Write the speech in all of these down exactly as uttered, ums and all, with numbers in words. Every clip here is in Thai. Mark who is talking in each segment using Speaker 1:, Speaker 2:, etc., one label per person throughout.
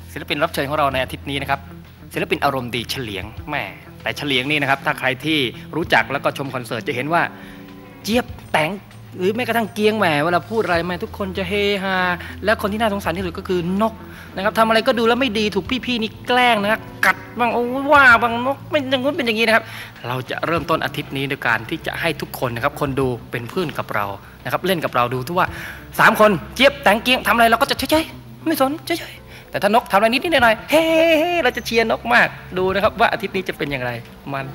Speaker 1: ศิลปินรับเชิญของเราในอาทิตย์นี้นะครับศิลปินอารมณ์ดีเฉลียงแม่แต่เฉลียงนี่นะครับถ้าใครที่รู้จักแล้วก็ชมคอนเสิร์ตจะเห็นว่าเจี๊ยบแต่งหรือแม้กระทั่งเกียงแหมเวลาพูดอะไรแม่ทุกคนจะเฮฮาและคนที่น่าสงสารที่สุดก็คือนกนะครับทำอะไรก็ดูแล้วไม่ดีถูกพี่ๆนี่แกล้งนะครับกัดบ้างโอ้ว่าบางนกเป็นอย่างนู้นเป็นอย่างนี้นะครับเราจะเริ่มต้นอาทิตย์นี้โดยการที่จะให้ทุกคนนะครับคนดูเป็นเพื่อนกับเรานะครับเล่นกับเราดูทุกว่าสามคนเจี๊ยบแต่งเกียงทำอะไรเราก็จะเฉยๆไม่สนเฉยๆแต่ถ้านกทำอะไรนิดๆหน่อยๆเฮ้เราจะเชียร์นกมากดูนะครับว่าอาทิตย์นี้จะเป็นอย่างไรมัน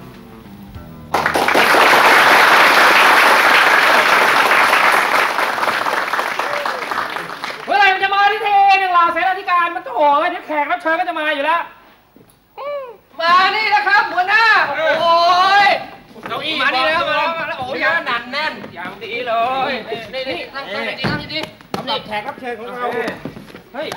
Speaker 1: เมื่อไหร่มันจะมาที่เทนึงเราเสนาธิการมันโอ้ยเดี๋ยวแขกรับเชิญก็จะมาอยู่แล้วมานี่นะครับหัวหน้าโอ้ยเก้าอี้มานี่แล้วมาแล้วมาแล้วโอ้ยหนันแน่นอย่างดีเลยนี่นี่นั่งนั่งดีนั่งดีสำหรับแขกรับเชิญของเราเฮ้ย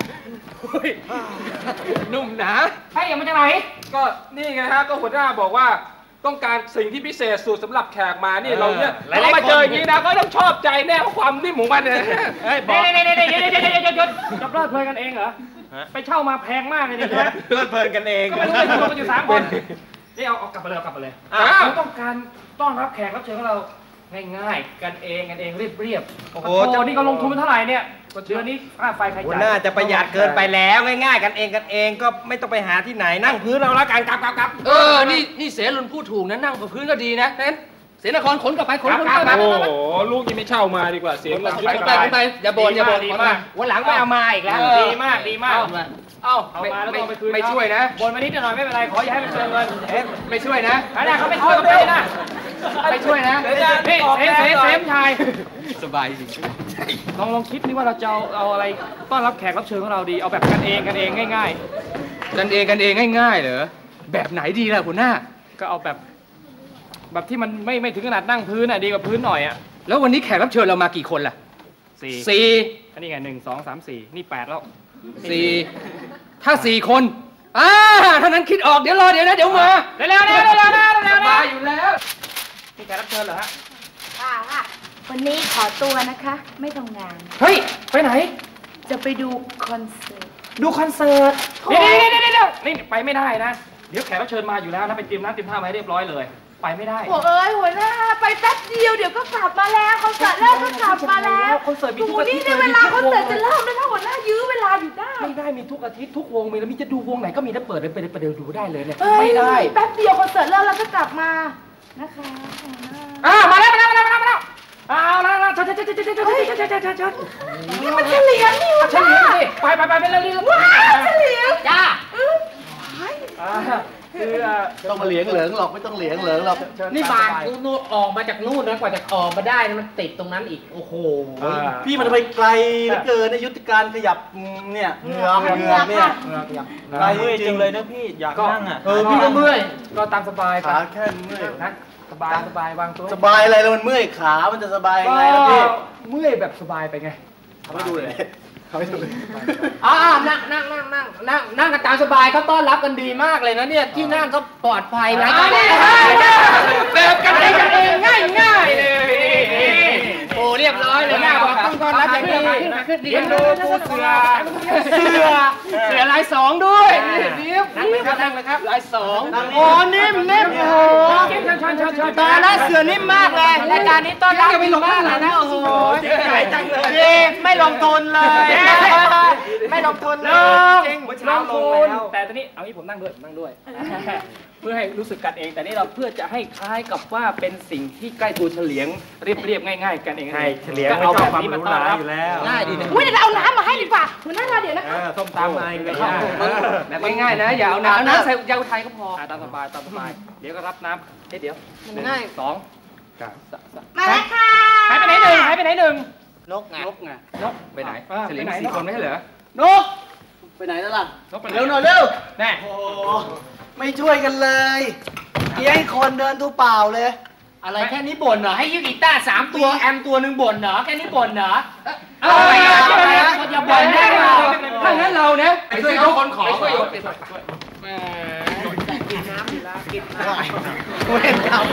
Speaker 1: นุ่มนะใช่ยังมาจากไหนก็นี่ไงฮะก็หัวหน้าบอกว่าต้องการสิ่งที่พิเศษสุดสำหรับแขกมานี่เราเนี่ยเรามาเจออย่างนี้นะก็ต้องชอบใจแน่เพราะความนิ่มของมันเนี่ยเฮ้ยบอกนี่นี่นี่นี่นี่นี่หยุดจะเพลิดเพลินกันเองเหรอไปเช่ามาแพงมากเลยนี่ใช่ไหมเพลิดเพลินกันเองก็ไม่รู้ไปอยู่กันอยู่สามคนนี่เอาเอากลับไปเลยกลับไปเลยเราต้องการต้อนรับแขกรับเชิญของเราง่ายๆกันเองกันเองเรียบๆโอ้โหนี่ก็ลงทุนเท่าไหร่เนี่ยเดือนนี้ค่าไฟใครจ่ายน่าจะประหยัดเกินไปแล้วง่ายๆกันเองกันเองก็ไม่ต้องไปหาที่ไหนนั่งพื้นเราแล้วกันกลับกลับกลับเออนี่นี่เสรุนพูดถูกนะนั่งกับพื้นก็ดีนะเน้นเสนครขนกลับไปขนกลับไปโอ้โหลูกยังไม่เช่ามาดีกว่าเสียงเราไปไปไปอย่าบ่นอย่าบ่นวันหลังไม่เอามาอีกแล้วดีมากดีมากเอ้าเอามาแล้วต้องไปคืนไม่ช่วยนะบ่นมานิดหน่อยไม่เป็นไรขออย่าให้มันเกินเงินไม่ช่วยนะอันนี้เขาไม่ช่วยก็ไม่นะไม่ช่วยนะนี่เซฟเซฟเซฟชายสบายจริงลองลองคิดนี่ว่าเราจะเอาอะไรต้อนรับแขกรับเชิญของเราดีเอาแบบกันเองกันเองง่ายๆกันเองกันเองง่ายๆเหรอแบบไหนดีล่ะคุณหน้าก็เอาแบบแบบที่มันไม่ไม่ถึงขนาดนั่งพื้นอ่ะดีกว่าพื้นหน่อยอ่ะแล้ววันนี้แขกรับเชิญเรามากี่คนล่ะสี่สี่อันนี้ไงหนึ่งสองสามสี่นี่แปดแล้วสี่ถ้าสี่คนอ่าถ้านั้นคิดออกเดี๋ยวรอเดี๋ยวนะเดี๋ยวมาเร็วๆนะเร็วๆนะเร็วๆนะมาอยู่แล้วนี่แขกรับเชิญเหรอฮะ
Speaker 2: ค่ะค่ะวันนี้ขอตัวนะคะไม่ทำงาน
Speaker 1: เฮ้ยไปไหน
Speaker 2: จะไปดูคอนเสิร์ต
Speaker 1: ดูคอนเสิร์ตนี่นี่นี่นี่นี่ไปไม่ได้นะเดี๋ยวแขกรับเชิญมาอยู่แล้วนะไปเตรียมน้ำเตรียมท่ามาให้เรียบร้อยเลยไปไม่ได้
Speaker 2: โอ้เอ้ยหัวหน้าไปแป๊บเดียวเดี๋ยวก็กลับมาแล้วคอนเสิร์ตเริ่มก็กลับมาแล้ว
Speaker 1: คอนเสิร์ตมีทุกอาทิตย์
Speaker 2: นี่ในเวลาคอนเสิร์ตจะเริ่มแล้วถ้าหัวหน้ายื้อเวลาอยู่ได้
Speaker 1: ไม่ได้มีทุกอาทิตย์ทุกวงมีแล้วมีจะดูวงไหนก็มีถ้าเปิดไปไปเดี๋ยวดูได้เลยเนี่ยไม่ได้
Speaker 2: แป๊บเดียวคอนเสิร์ตเริ่มแล้วก็กลับมานะคะ
Speaker 1: อ่ามาแล้วมาแล้วมาแล้วมาแล้วเอาแล้วแล้วเชิญเชิญเชิญเชิญเชิญเชิญเชิญเชิญเชิญเชิญ
Speaker 2: นี่มันเฉลียงนี่
Speaker 1: เฉลียงสิไปไปไปไปเร็วเร็ว
Speaker 2: ว้าเฉลียง
Speaker 1: จ้าคือ
Speaker 3: ต้องมาเหลียงเหลิงหรอกไม่ต้องเหลียงเหลิงหรอก
Speaker 4: นี่บานนู่นออกมาจากนู่นนะกว่าจะออกมาได้มันติดตรงนั้นอีกโอ้โห
Speaker 3: พี่มันไปไกลเหลือเกินในยุทธการขยับเนี่ยเหงื่อเหงื่อเนี่ยไกลจริงเลยนะพี่อยากนั่งอ่ะ
Speaker 1: เออพี่ก็เมื่อยก็ตามสบาย
Speaker 3: ขาแค่เมื่อย
Speaker 1: นะสบายสบายวางตัว
Speaker 3: สบายอะไรแล้วมันเมื่อยขามันจะสบายไงล่ะพี่
Speaker 1: เมื่อยแบบสบายไปไง
Speaker 3: เขาไม่ดูเลยเขาไม่ดูเลย
Speaker 4: อ่านั่งนั่งนั่งนั่งนั่งนั่งกันตามสบายเขาต้อนรับกันดีมากเลยนะเนี่ยที่นั่งเขาปลอดภัยนะ
Speaker 1: แบบกันเองกันเองง่ายง่ายเลย
Speaker 4: โอ้เรียบร้อยเลยนะบอกต้องต้อนรับอย่างดี
Speaker 1: เดี๋ยวดูปูเสือ
Speaker 4: เสือเสือลายสองด้วยนี่นั่งเลยครับนั่งเลยครับลายสอง
Speaker 1: โอ้นิ่มนิ่มโอ้
Speaker 4: ตอนนั้นเสือนิ่มมากเลยรายการนี้ต้อนรับไม่ลงมากเลยนะโอ้โห
Speaker 1: ใหญ่จังเลย
Speaker 4: ไม่ลงทุนเลยไม่ลงทุนเลย
Speaker 1: จริงลงทุนแต่ตอนนี้เอางี้ผมนั่งด้วยนั่งด้วยเพื่อให้รู้สึกกันเองแต่นี่เราเพื่อจะให้คล้ายกับว่าเป็นสิ่งที่ใกล้ตัวเฉลียงเรียบๆง่ายๆกันเอง
Speaker 3: ใช่เฉลียงก็เอาแบบนี้มาต้อนรับอยู่แล้ว
Speaker 1: ง่ายดีนะ
Speaker 2: อุ้ยเดี๋ยวเอาน้ำมาให้ดีกว่าหัวหน้าเราเดี๋ยวนะคะ
Speaker 1: ส้มตำมาอีกแล้วแบบง่ายๆนะอย่าเอาน้ำน้ำใส่ยาไทยก็พอตามสบายตามสบายเดี๋ยวก็รับน้ำเดี๋ยว
Speaker 2: ง่าย
Speaker 1: สอง
Speaker 2: มาแล้วค่ะ
Speaker 1: หายไปไหนหนึ่งหายไปไหนหนึ่ง
Speaker 4: นกไง
Speaker 1: นกไงนกไปไหนเฉลียงสี่คนไม่ใช่เหรอนก
Speaker 3: ไปไหนแล้วล่ะ
Speaker 1: เร็วหน่อยเร็วแน่
Speaker 3: โอ้ไม่ช่วยกันเลยเกี้ยคนเดินตัวเปล่าเลย
Speaker 4: อะไรแค่นี้บ่นเหรอให้ยืดกีตาร์สามตัวแอมตัวหนึ่งบ่นเหรอแค่นี้บ่นเหรอ
Speaker 1: อะไรอ่ะอย่าบ่นแน่เราถ้างั้นเราเนี่ยไปช่วยเขาคนขอช่วยแหม
Speaker 4: กินน้ำอยู่แล้วกินน้
Speaker 3: ำเว้นน้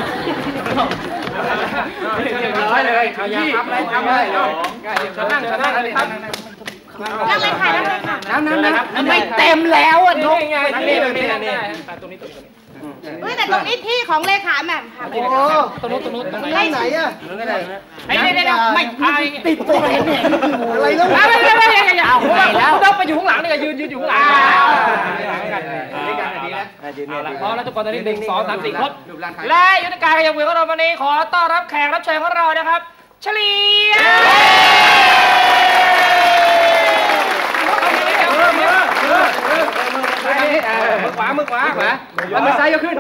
Speaker 1: ำเรียบร้อยเลยเอาอย่าทำอะไรทำเลยง่ายจะนั่งจะนั่งอะไรทำ
Speaker 2: นั่งเลยค่ะนั่งเลยค่ะ
Speaker 4: น้ำน้ำน้ำน้ำไม่เต็มแล้วอ่ะนก
Speaker 1: นี่ไงนี่ตรงนี้นี่ตรงนี้ตรงนี้
Speaker 2: เฮ้ยแต่ตรงนี้ที่ของเลขาแหม่มค่ะ
Speaker 3: โอ้
Speaker 1: ตรงนู้นตรงนู้นตรงไหน
Speaker 3: ไล่ไหนอะ
Speaker 1: ไอ้เนี่ยเนี่ยไม่ไอ้
Speaker 4: ติดตัวเองเนี่ย
Speaker 3: อะไรแล้ว
Speaker 1: ไม่ไม่ไม่ไม่อย่าเอาแล้วต้องไปอยู่ข้างหลังนี่ยืนยืนอยู่ข้างหลังกันนี่กันดีแล้วพร้อมแล้วทุกคนตอนนี้หนึ่งสองสามสี่ครบและยุทธการขยับมือของเราวันนี้ขอต้อนรับแขกรับเชิญของเรานะครับเฉลียวมือขวามือขวาขวาแล้วมือซ้ายยกขึ้น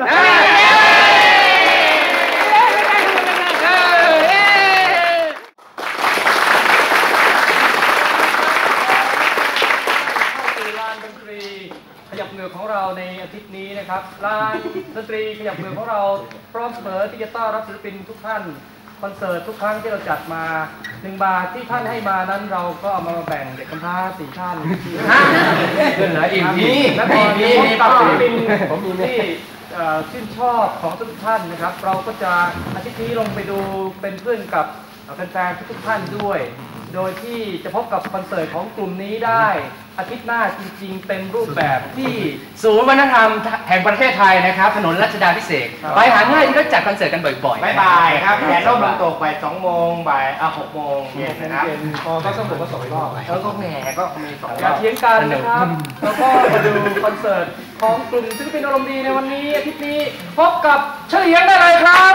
Speaker 1: ขยับมือของเราในอาทิตย์นี้นะครับลานดนตรีขยับมือของเราพร้อมเสมอที่จะต้อนรับศิลปินทุกท่านคอนเสิร์ตทุกครั้งที่เราจัดมาหนึ่งบาทที่ท่านให้มานั้นเราก็เอามาแบ่งเด็กกำพร้าสี่ท่านเงินเหลืออีกทีและพอมีกับศิลปินที่ชื่นชอบของทุกท่านนะครับเราก็จะอาทิตย์นี้ลงไปดูเป็นเพื่อนกับแฟนๆทุกท่านด้วยโดยที่จะพบกับคอนเสิร์ตของกลุ่มนี้ได้อาทิตย์หน้าจริงๆเป็นรูปแบบที่ศูนย์วัฒนธรรมแห่งประเทศไทยนะครับถนนรัชดาภิเษกไปหาง่ายที่เขาจัดคอนเสิร์ตกันบ่อยๆบ่ายๆครับแดดร่มลมตกบ่ายสองโมงบ่ายอ่ะหกโมงเย็นนะครับพอก็ต้องผมก็ส่งไปรอบแล้วก็แหมก็มีสองรอบอย่าเถียงกันนะครับแล้วก็มาดูคอนเสิร์ตของกลุ่มศิลปินอารมณ์ดีในวันนี้อาทิตย์นี้พบกับเฉลียงได้เลยครับ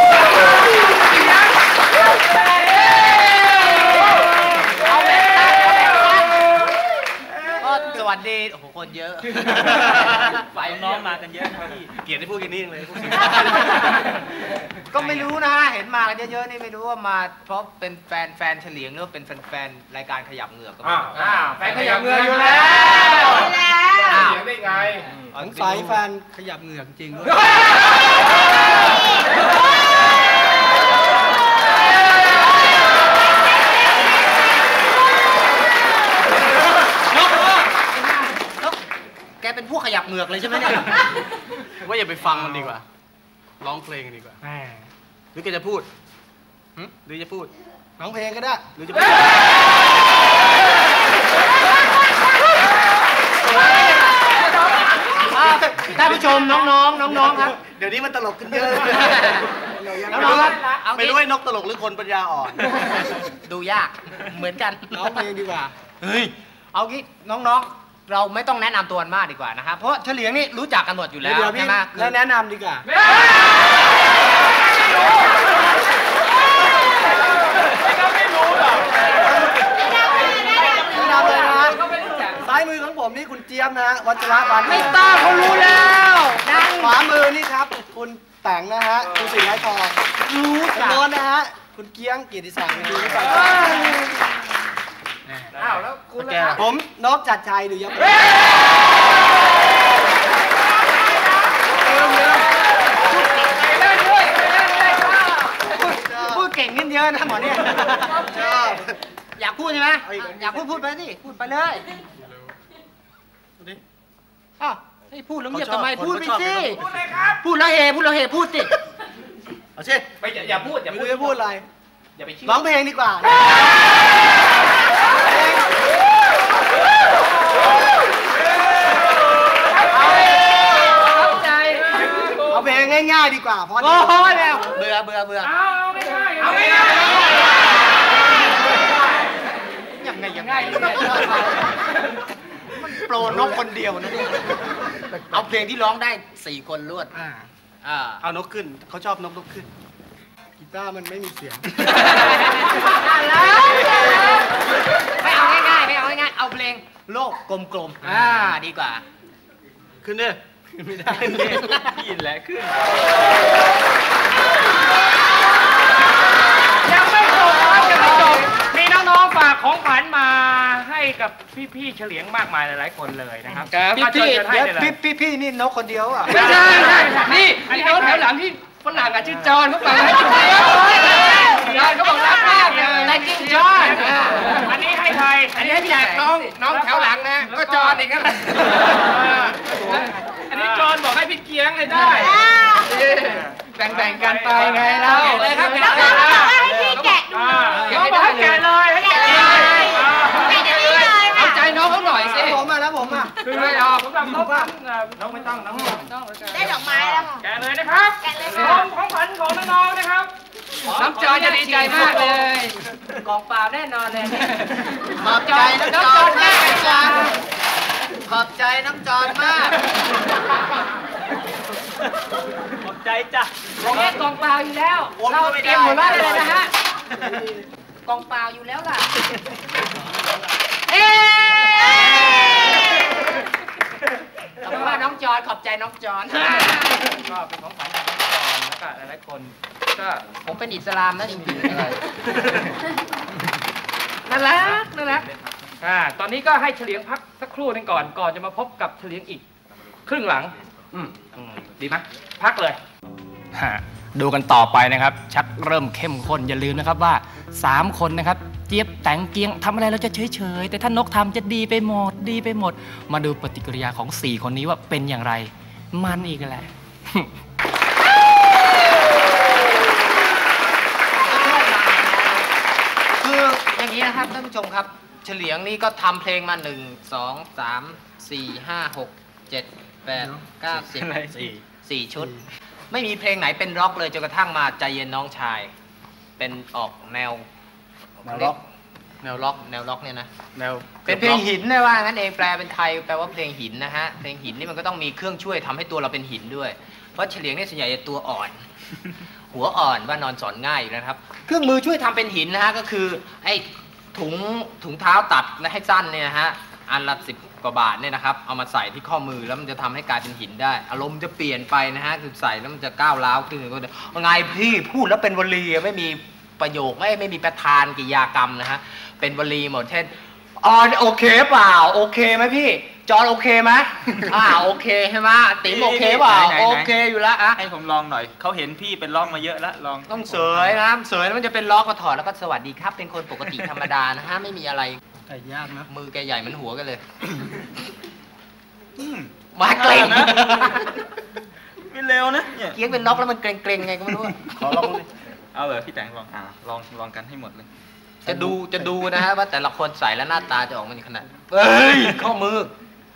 Speaker 4: สวัสดีโอ้โหคนเยอะไปน้องมากันเยอะนะพี่เกลียดที่พูดกันนี่เลยก็ไม่รู้นะเห็นมากันเยอะๆนี่ไม่รู้ว่ามาเพราะเป็นแฟนแฟนเฉลียงหรือว่าเป็นแฟนรายการขยับเหงือกก็ไม่รู้แฟนขยับเหงือกอยู่แล้วเฉลียงได้ไง
Speaker 3: สงสัยแฟนขยับเหงือกจริงด้วย
Speaker 4: แกเป็นพวกขยับเหงือกเลยใช่ไหมเนี่ยว่าอย่าไปฟังมันดีกว่าร้องเพลงดีกว่าหรือแกจะพูดหรือจะพูด
Speaker 3: ร้องเพลงก็ได้
Speaker 4: หรือจะพูดท่านผู้ชมน้องๆน้องๆครับ
Speaker 3: เดี๋ยวนี้มันตลกขึ้นเยอะ
Speaker 4: น้อง
Speaker 3: ๆไม่รู้ว่านกตลกหรือคนปัญญาอ่อน
Speaker 4: ดูยากเหมือนกัน
Speaker 3: ร้องเพลงดีกว่า
Speaker 4: เฮ้ยเอางี้น้องๆเราไม่ต้องแนะนำตัวมากดีกว่านะครับเพราะเฉลียงนี่รู้จักกันหมดอยู่แล้วใช่ไหม
Speaker 3: แล้วแนะนำดีกว่าไม่รู้หรอกแนะนำเลยนะซ้ายมือของผมนี่คุณเจี๊ยบนะฮะวัชระบาน
Speaker 4: ไม่ต้องเขารู้แล้ว
Speaker 3: ขวามือนี่ครับคุณแต่งนะฮะคุณสิงห์ไร้ทองรู้จักโน้นนะฮะคุณเกียงกิติศักดิ์ดูนี่ไป
Speaker 4: อ้าวแล้วคุณ
Speaker 3: ผมนกจัดชัยหรือยัง
Speaker 4: พูดเก่งขึ้นเยอะนะหมอเนี่ยอยากพูดใช่ไหมอยากพูดพูดไปสิพูดไปเลยอ้าวให้พูดแล้วเงียบทำไมพูดไปสิพูดเลยครับพูดแล้วเฮพูดแล้วเฮพูดสิ
Speaker 3: เอาเช่น
Speaker 1: ไปอย่าพูดอย่าพูด
Speaker 3: จะพูดอะไรอย่าไปร้องเพลงดีกว่าเอาเพลงง่ายๆดีกว่าเพราะ
Speaker 4: โอ้ยแล้วเบื่อเบื่อเบื่อ
Speaker 1: เอาไม่ได้เอาไม่ได้
Speaker 4: ยังไงยังไงมันโปรนกคนเดียวนะเนี่ยเอาเพลงที่ร้องได้สี่คนรวด
Speaker 3: อ่าเอานกขึ้นเขาชอบนกนกขึ้นกีตาร์มันไม่มีเสียง
Speaker 4: ไม่เอาง่ายๆไม่เอาง่ายๆเอาเพลงโลกกลมๆอ่าดีกว่า
Speaker 3: ขึ้นเด้อไม่ได้
Speaker 1: ยินแหละขึ้นยังไม่จบครับยังไม่จบมีน้องๆฝากของขวัญมาให้กับพี่ๆเฉลียงมากมายหลายๆคนเลยนะครับ
Speaker 3: พี่ๆพี่พี่นี่นกคนเดียวอ่ะ
Speaker 1: ไม่ใช่นี่นี่น้องแถวหลังที่ฝรั่งอ่ะชื่อจอนเขาฝากให้จอนจอนเขาบอกรักมากเลย
Speaker 4: แต่จริงจอน
Speaker 1: อันนี้ให้ใครอันนี้ให้พี่แดกน้องน้องแถวหลังนะก็จอนอีกนะอันนี้จอนบอกให้พี่เกียงเลยได้แบ่งๆกันไปไงแล้ว
Speaker 2: เลยครับแล้วก็บอกให้พี่แกะดู
Speaker 1: เขาบอกให้แกะเลยให้แกะเลย
Speaker 2: แกะเลย
Speaker 1: เลยเอาสำหรับน้องพัน
Speaker 3: น้องไม่ต้องน้อง
Speaker 2: ได้ดอกไม้แล้วค่ะ
Speaker 1: แกะเลยนะครับ
Speaker 2: แกะเลย
Speaker 1: ข
Speaker 2: ค่ะ
Speaker 1: องของขวัญของน้องๆนะครับน้ำจอยจะดีใจมากเลยกองเปล่าแน่นอนเลย
Speaker 4: ขอบใจน้องจอนมากจอนขอบใจน้องจอนมาก
Speaker 3: ขอบใจจ้ะ
Speaker 2: อันนี้กองเปล่าอยู่แล้ว เราเตรียมหมดแล้วเลยนะฮะกองเปล่าอยู่แล้วล่ะเอ๊ขอบคุณว่าน้องจอนขอบใจน้องจอน
Speaker 1: ก็เป็นของขวัญจากน้องจอนแล้วก็หลายๆคนก็
Speaker 4: ผมเป็นอิสลามนะจริงๆอะไร
Speaker 1: น่ารักน่ารักอ่าตอนนี้ก็ให้เฉลียงพักสักครู่หนึงก่อนก่อนจะมาพบกับเฉลียงอีกครึ่งหลังอืมอืมดีไหมพักเลยฮะดูกันต่อไปนะครับ ชักเริ่มเข้มข้นอย่าลืมนะครับว่าสามคนนะครับเจี๊ยบแต่งเกียงทำอะไรเราจะเฉยๆแต่ถ้านกทำจะดีไปหมดดีไปหมด มาดูปฏิกิริยาของสี่คนนี้ว่าเป็นอย่างไรมันอีกแหละ
Speaker 4: คืออย่างนี้นะครับท่านผู้ชมครับ เฉลียงนี่ก็ทำเพลงมาหนึ่งสองสามสี่ห้าหกเจ็ดแปดเก้าสิบสี่ชุด ไม่มีเพลงไหนเป็นร็อกเลยจนกระทั่งมาใจเย็นน้องชาย เป็นออกแนว
Speaker 3: แนวร็อก
Speaker 4: แนวล็อกแนวล็อกเนี่ยนะ
Speaker 3: แนว
Speaker 4: เป็นเพลงหินนะว่างั้นเองแปลเป็นไทยแปลว่าเพลงหินนะฮะเพลงหินนี่มันก็ต้องมีเครื่องช่วยทำให้ตัวเราเป็นหินด้วยเพราะเฉลียงเนี่ยส่วนใหญ่จะตัวอ่อน หัวอ่อนว่านอนสอนง่ายอยู่นะครับ เครื่องมือช่วยทำเป็นหินนะฮะก็คือไอ้ถุงถุงเท้าตัดและให้สั้นเนี่ยนะฮะอันละสิบกว่าบาทเนี่ยนะครับเอามาใส่ที่ข้อมือแล้วมันจะทำให้กลายเป็นหินได้ อารมณ์จะเปลี่ยนไปนะฮะคือใส่แล้วมันจะก้าวร้าวขึ้นก็ไงพี่พูดแล้วเป็นวลีไม่มีประโยคไม่ไม่มีประธานกิริยากรรมนะฮะเป็นวลีหมดเช่นอ๋อโอเคเปล่าโอเคไหมพี่จอนโอเคไหมอ่าโอเคใช่ไหมติ๋มโอเคเปล่าโอเคอยู่แล้วอะ
Speaker 3: ให้ผมลองหน่อยเขาเห็นพี่เป็นล็อกมาเยอะแล้วลอง
Speaker 4: ต้องเสยนะเสยแล้วมันจะเป็นล็อกมาถอดแล้วก็สวัสดีครับเป็นคนปกติธรรมดานะฮะไม่มีอะไร
Speaker 3: แต่ยากนะ
Speaker 4: มือแกใหญ่เหมือนหัวกันเลย
Speaker 3: อืม
Speaker 4: มาเกรง
Speaker 3: นะไม่เร็วนะเนี่ย
Speaker 4: เกียงเป็นล็อกแล้วมันเกรงๆไงก็ไม่รู้อะ
Speaker 3: ขอลองดิเอาเลยพี่แตงลองอ่าลองลองกันให้หมดเลย
Speaker 4: จะดูจะดูนะฮะว่าแต่ละคนใส่แล้วหน้าตาจะออกมาในขนาดเฮ้ยข้อมือ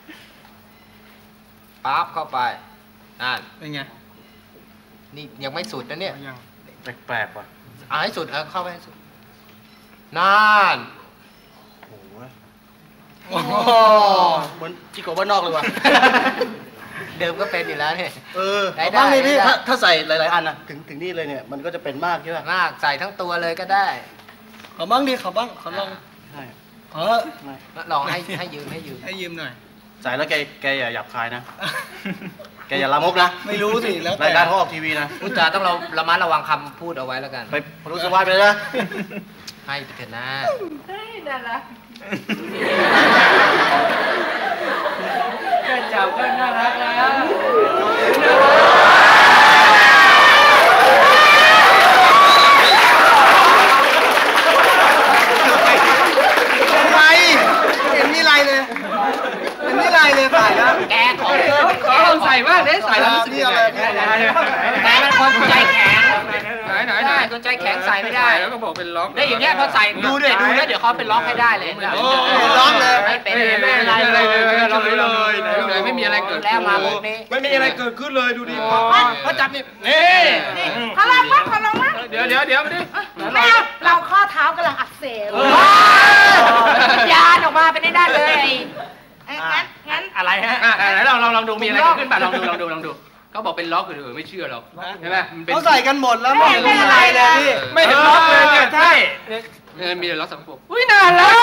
Speaker 4: ปั๊บเข้าไปนั่น
Speaker 3: เป็นไง
Speaker 4: นี่ยังไม่สุดนะเนี่ย
Speaker 3: ยังแปลกๆว่ะ
Speaker 4: เอาให้สุดเอาเข้าไปให้สุดนั่น
Speaker 3: โอ้โหเหมือนจิโกะบ้านนอกเลยว่ะ
Speaker 4: เดิมก็เป็นอยู่แล้วเนี่ย
Speaker 3: เออ
Speaker 4: ได้
Speaker 3: เอาบ้างเลยพี่
Speaker 4: ได้
Speaker 3: ถ้าถ้าใส่หลายๆอันนะถึงถึงนี่เลยเนี่ยมันก็จะเป็นมากใช่ไหม
Speaker 4: มากใส่ทั้งตัวเลยก็ได้
Speaker 3: ขอบ้างดิขอบ้างขอลองใช่เออ
Speaker 4: ลองให้ให้ยืมให้ยืม
Speaker 3: ให้ยืมหน่อยใส่แล้วแกแกอย่าหยาบคายนะ แกอย่าลามกนะไม่รู้สิแล้วรายการเขาออกทีวีนะ
Speaker 4: พูดจาต้องเราระมัดระวังคำพูดเอาไว้แล้วกัน
Speaker 3: ไปรู้สวายไปเลยนะ
Speaker 4: ให้ไปเถอะนะ
Speaker 2: เฮ้ยน่ารัก
Speaker 1: แค่จับก็น่ารักแล้ว
Speaker 3: ไรเห็นนี่ไรเลยเห็นนี่ไรเลยฝ่ายนะ
Speaker 4: แกขอเพิ่ม
Speaker 1: ขอลองใส่บ้างเดี๋ยวใส่แล้วรู้สึกยังไง
Speaker 4: แกเป็นคนใจแข็ง
Speaker 1: ไหนไหนไหน
Speaker 4: คนใจแข็งใส่ไม่ได้
Speaker 1: แล้วก็บอกเป็นล็อก
Speaker 4: ได้อย่างเงี้ยพอใส่ดูด้วยดูแล้วเดี๋ยวเขาเป็นล็อกให้ได้เลย
Speaker 1: โอ้
Speaker 3: ล็อกเลย
Speaker 4: ไม่เป็น
Speaker 1: ไม่
Speaker 4: ไม่
Speaker 1: มี
Speaker 4: เป็น
Speaker 1: อะไร
Speaker 4: ไร
Speaker 1: เลย
Speaker 4: เลย
Speaker 1: ไม่มีอะไรเลยเลยไม่มีอะไรเกิด
Speaker 4: แล้วมาพวกนี้
Speaker 5: ไม่มีอะไรเกิดขึ้นเลยดูดิ
Speaker 1: พอจับนี่นี่
Speaker 2: ขอลองมั้งขอลองมั้ง
Speaker 1: เดี๋ยวเดี๋ยวเดี๋ยวมาดิ
Speaker 2: ไม่เอาเราข้อเท้ากำลังอักเสบ
Speaker 4: ยานออกมาเป็นได้ได้เลย
Speaker 2: เอ้ยงั้นงั้น
Speaker 1: อะไรฮะอ่ะไหนลองลองลองดูมีอะไรเกิดขึ้นป่ะลองดูลองดูลองดูเขาบอกเป็นล็อกอยู่เออไม่เชื่อหรอกใช่ไหมมันเป็น
Speaker 3: เขาใส่กันหมดแล้วไม่เห็นมีอะไรเลยพี่
Speaker 1: ไม่เห็นล็อกเลยเนี่ยใช่เนี่ยมีล็อกสังคมอุ้ยน่ารัก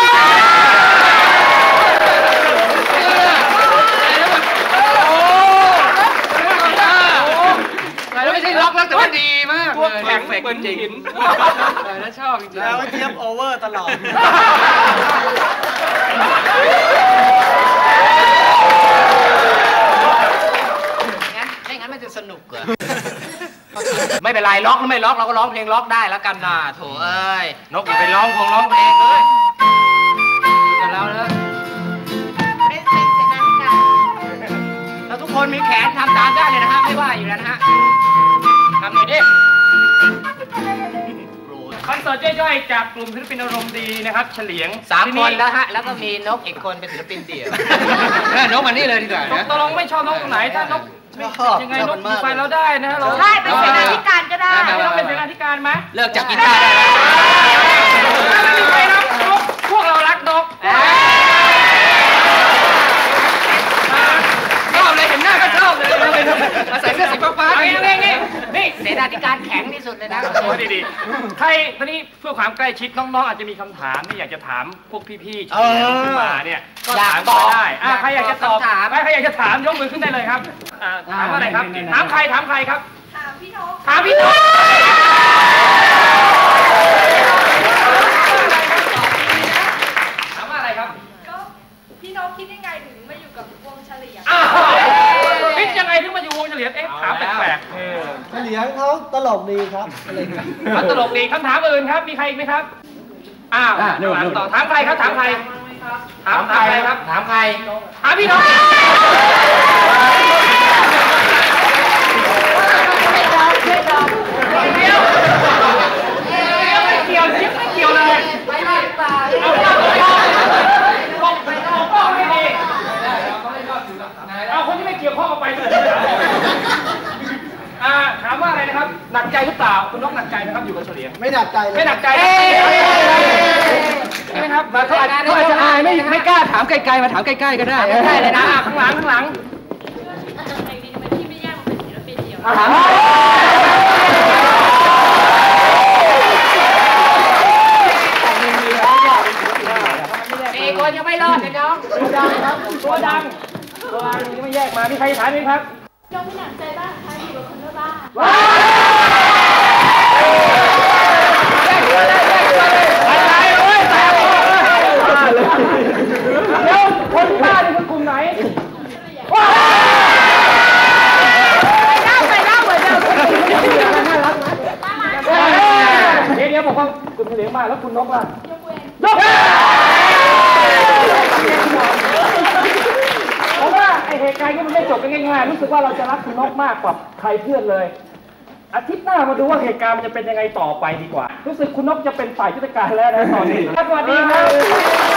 Speaker 1: โอ้แล้วไม่ใช่ล็อกแล้วแต่ว่าดีมากพวกแข็งเหมือนหินแล้วชอบจริงๆ
Speaker 3: แล้วเทียบโอเวอร์ตลอด
Speaker 4: งั้นไม่งั้นมันจะสนุกเหรอ ไม่เป็นไรล็อกหรือไม่ล็อกเราก็ร้องเพลงล็อกได้แล้วกันนะโถเอ้ยนกอย่าไปร้องคงร้องเพลงเลยกันแล้วนะ
Speaker 2: เป็นเป็นเสนาธิการ
Speaker 4: แล้วทุกคนมีแขนทำตามได้เลยนะฮะไม่ว่าอยู่แล้วนะฮะทำหน่อยดิคอนเ
Speaker 1: สดย่อยๆจากกลุ่มศิลปินอารมณ์ดีนะครับเฉลียง
Speaker 4: สามคนแล้วฮะแล้วก็มีนกอีกคนเป็นศิลปินเดี่ยวนกมานี่เลยดีกว่านะ
Speaker 1: ตกลงไม่ชอบนกตรงไหนถ้านกยังไงนกอยู่ไปเราได้นะเรา
Speaker 2: ใช่เป็นเสนาธิการก็ได้
Speaker 1: ไม่ต้องเป็นเสนาธิการไหม
Speaker 4: เลิกจากกีตาร์ได้แล้ว
Speaker 1: ไม่มีใครรักนกพวกเรารักนกชอบเลยเห็นหน้าก็ชอบเลยใส่เสื้อสีฟ้าๆนี่นี่นี่นี่
Speaker 2: เสนาธิการแข็งที่สุดเลยนะ
Speaker 1: โอ้ดีๆใครตอนนี้เพื่อความใกล้ชิดน้องๆอาจจะมีคำถามที่อยากจะถามพวกพี่ๆที่ขึ้นมาเนี่ยก็ถามก็ได้อ่ะใครอยากจะตอบใครอยากจะถามยกมือขึ้นได้เลยครับอ่าถามว่าอะไรครับถามใครถามใครครับถามพี่นกถามพี่นกถามว่าอะไรครับ
Speaker 5: ก็พี่นกคิดยังไงถึงมาอยู่กับวงเฉลียง
Speaker 1: อ้าวคิดยังไงถึงมาอยู่วงเฉลียงเอ๊ะถามแปลกๆเออ
Speaker 3: เฉลียงเขาตลกดีครับอะไรกัน
Speaker 1: เขาตลกดีคำถามอื่นครับมีใครอีกไหมครับอ้าวต่อถามใครครับถามใครถามใครครับถามใครถามพี่นกเดียวไม่เกี่ยวชิปไม่เกี่ยวเลยไม่ไม่ตายเอาเอาเอาไปเอาเอาไม่ดีเอาคนที่ไม่เกี่ยวข้องเอาไปเลยอ่าถามว่าอะไรนะครับหนักใจหรือเปล่าคุณนกหนักใจนะครับอยู่กับเฉลียง
Speaker 3: ไม่หนักใจเลย
Speaker 1: ไม่หนักใจใช่ไหมครับเขาอาจจะเขาอาจจะอายไม่ไม่กล้าถามไกลๆมาถามใกล้ๆก็ได้ใช่เลยนะข้างหลังข้างหลัง
Speaker 5: เพลงนี้ทำไมพี่ไม่แยกมาเป็นศิลปินเดี่ยว
Speaker 2: สี่คนยังไม่รอดเลยน้อง
Speaker 1: ตัวดังครับตัวดังตัวดังนี่ไม่แยกมามีใครถามไหมครับ
Speaker 5: ยกไม่หนักใจบ้างคะอยู่กับคนบ้า
Speaker 1: ว้าวแยกตัวเลยแยกตัวเลยอะไรเอ้ยแตกเลยแล้วคนบ้านี่คือกลุ่มไหนว้าวไปเล่าไปเล่าไปเล่าน่ารักนะเดี๋ยวเดี๋ยวบอกว่ากลุ่มเฉลียงมาแล้วคุณนกล่ะ
Speaker 5: ยกเว้น
Speaker 1: ยกเพราะว่าไอเหตุการณ์นี้มันไม่จบกันง่ายๆรู้สึกว่าเราจะรักคุณนกมากกว่าใครเพื่อนเลยอาทิตย์หน้ามาดูว่าเหตุการณ์มันจะเป็นยังไงต่อไปดีกว่ารู้สึกคุณนกจะเป็นฝ่ายจัดการแล้วนะตอนนี้สวัสดีครับ